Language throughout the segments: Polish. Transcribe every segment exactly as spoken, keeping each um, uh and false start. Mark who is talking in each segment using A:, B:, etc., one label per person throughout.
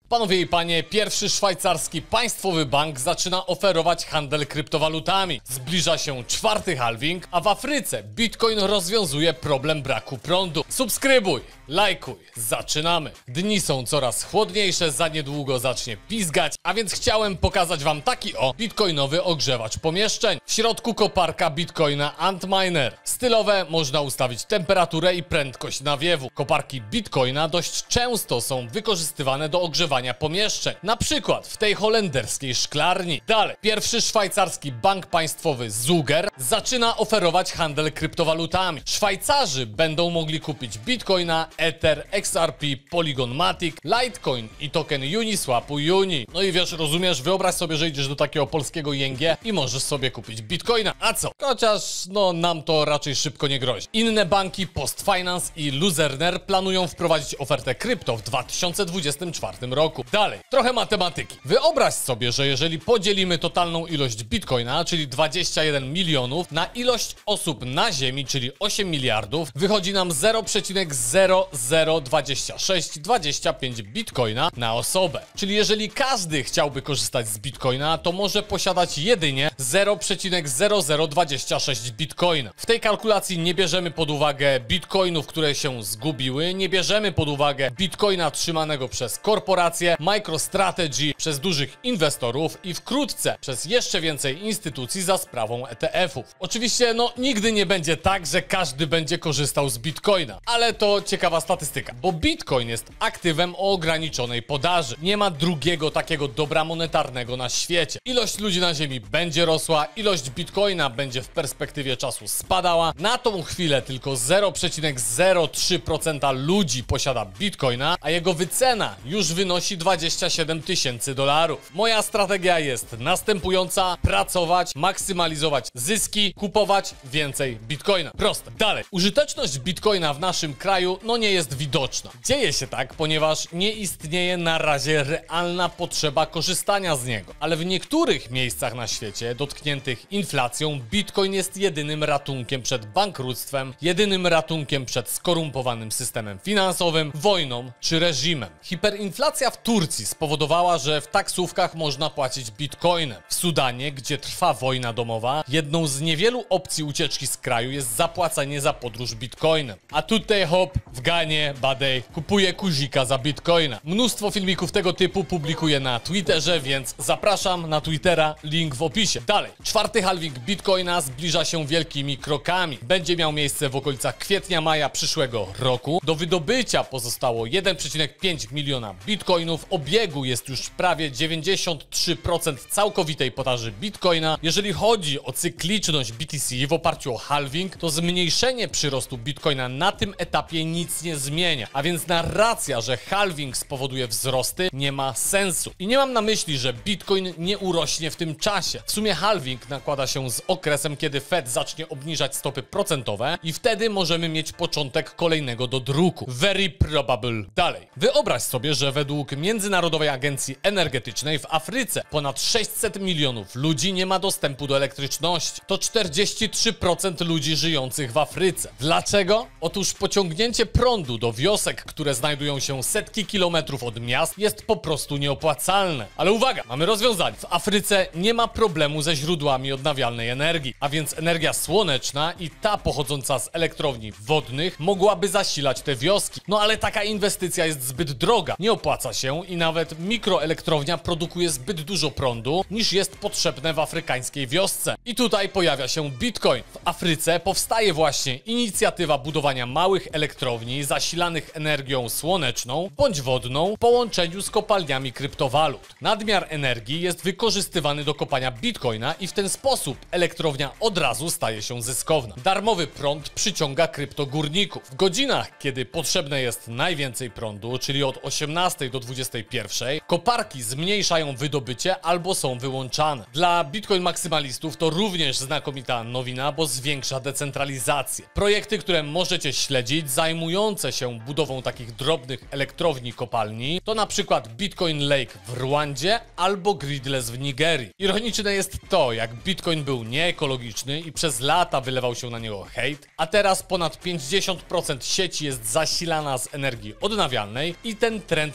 A: Panowie i panie, pierwszy szwajcarski państwowy bank zaczyna oferować handel kryptowalutami. Zbliża się czwarty halving, a w Afryce Bitcoin rozwiązuje problem braku prądu. Subskrybuj, lajkuj, zaczynamy. Dni są coraz chłodniejsze, za niedługo zacznie pizgać, a więc chciałem pokazać wam taki o bitcoinowy ogrzewacz pomieszczeń. W środku koparka Bitcoina Antminer. Stylowe, można ustawić temperaturę i prędkość nawiewu. Koparki Bitcoina dość często są wykorzystywane do ogrzewania pomieszczeń, na przykład w tej holenderskiej szklarni. Dalej, pierwszy szwajcarski bank państwowy Zuger zaczyna oferować handel kryptowalutami. Szwajcarzy będą mogli kupić Bitcoina, Ether, X R P, Polygon Matic, Litecoin i token Uniswapu Uni. No i wiesz, rozumiesz, wyobraź sobie, że idziesz do takiego polskiego I N G i możesz sobie kupić Bitcoina. A co? Chociaż no nam to raczej szybko nie grozi. Inne banki, Postfinance i Luzerner, planują wprowadzić ofertę krypto w dwa tysiące dwudziestym czwartym roku. Dalej, trochę matematyki. Wyobraź sobie, że jeżeli podzielimy totalną ilość Bitcoina, czyli dwadzieścia jeden milionów, na ilość osób na Ziemi, czyli osiem miliardów, wychodzi nam zero przecinek zero zero dwadzieścia sześć dwadzieścia pięć Bitcoina na osobę. Czyli jeżeli każdy chciałby korzystać z Bitcoina, to może posiadać jedynie zero przecinek zero zero dwadzieścia sześć Bitcoina. W tej kalkulacji nie bierzemy pod uwagę Bitcoinów, które się zgubiły, nie bierzemy pod uwagę Bitcoina trzymanego przez korporacje, MicroStrategy, przez dużych inwestorów i wkrótce przez jeszcze więcej instytucji za sprawą E T F-ów. Oczywiście no nigdy nie będzie tak, że każdy będzie korzystał z Bitcoina, ale to ciekawa statystyka, bo Bitcoin jest aktywem o ograniczonej podaży. Nie ma drugiego takiego dobra monetarnego na świecie. Ilość ludzi na Ziemi będzie rosła, ilość Bitcoina będzie w perspektywie czasu spadała. Na tą chwilę tylko zero przecinek zero trzy procent ludzi posiada Bitcoina, a jego wycena już wynosi dwadzieścia siedem tysięcy dolarów. Moja strategia jest następująca: pracować, maksymalizować zyski, kupować więcej Bitcoina. Proste. Dalej. Użyteczność Bitcoina w naszym kraju no nie jest widoczna. Dzieje się tak, ponieważ nie istnieje na razie realna potrzeba korzystania z niego. Ale w niektórych miejscach na świecie dotkniętych inflacją Bitcoin jest jedynym ratunkiem przed bankructwem, jedynym ratunkiem przed skorumpowanym systemem finansowym, wojną czy reżimem. Hiperinflacja w Turcji spowodowała, że w taksówkach można płacić bitcoinem. W Sudanie, gdzie trwa wojna domowa, jedną z niewielu opcji ucieczki z kraju jest zapłacenie za podróż bitcoinem. A tutaj hop, w Ganie, badej, kupuje kuzika za bitcoina. Mnóstwo filmików tego typu publikuję na Twitterze, więc zapraszam na Twittera, link w opisie. Dalej, czwarty halving bitcoina zbliża się wielkimi krokami. Będzie miał miejsce w okolicach kwietnia-maja przyszłego roku. Do wydobycia pozostało jeden przecinek pięć miliona bitcoinów. W obiegu jest już prawie dziewięćdziesiąt trzy procent całkowitej podaży Bitcoina. Jeżeli chodzi o cykliczność B T C w oparciu o halving, to zmniejszenie przyrostu Bitcoina na tym etapie nic nie zmienia. A więc narracja, że halving spowoduje wzrosty, nie ma sensu. I nie mam na myśli, że Bitcoin nie urośnie w tym czasie. W sumie halving nakłada się z okresem, kiedy Fed zacznie obniżać stopy procentowe i wtedy możemy mieć początek kolejnego dodruku. Very probable. Dalej. Wyobraź sobie, że według Międzynarodowej Agencji Energetycznej w Afryce ponad sześćset milionów ludzi nie ma dostępu do elektryczności. To czterdzieści trzy procent ludzi żyjących w Afryce. Dlaczego? Otóż pociągnięcie prądu do wiosek, które znajdują się setki kilometrów od miast, jest po prostu nieopłacalne. Ale uwaga, mamy rozwiązanie. W Afryce nie ma problemu ze źródłami odnawialnej energii, a więc energia słoneczna i ta pochodząca z elektrowni wodnych mogłaby zasilać te wioski. No ale taka inwestycja jest zbyt droga, nie opłaca się i nawet mikroelektrownia produkuje zbyt dużo prądu, niż jest potrzebne w afrykańskiej wiosce. I tutaj pojawia się Bitcoin. W Afryce powstaje właśnie inicjatywa budowania małych elektrowni zasilanych energią słoneczną bądź wodną w połączeniu z kopalniami kryptowalut. Nadmiar energii jest wykorzystywany do kopania Bitcoina i w ten sposób elektrownia od razu staje się zyskowna. Darmowy prąd przyciąga kryptogórników. W godzinach, kiedy potrzebne jest najwięcej prądu, czyli od osiemnastej do dwudziestej pierwszej, koparki zmniejszają wydobycie albo są wyłączane. Dla Bitcoin maksymalistów to również znakomita nowina, bo zwiększa decentralizację. Projekty, które możecie śledzić, zajmujące się budową takich drobnych elektrowni kopalni, to na przykład Bitcoin Lake w Rwandzie albo Gridless w Nigerii. Ironiczne jest to, jak Bitcoin był nieekologiczny i przez lata wylewał się na niego hejt, a teraz ponad pięćdziesiąt procent sieci jest zasilana z energii odnawialnej i ten trend nabiera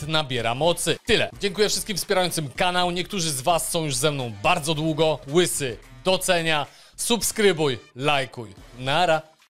A: nabiera mocy. Tyle. Dziękuję wszystkim wspierającym kanał. Niektórzy z was są już ze mną bardzo długo. Łysy docenia. Subskrybuj, lajkuj. Nara.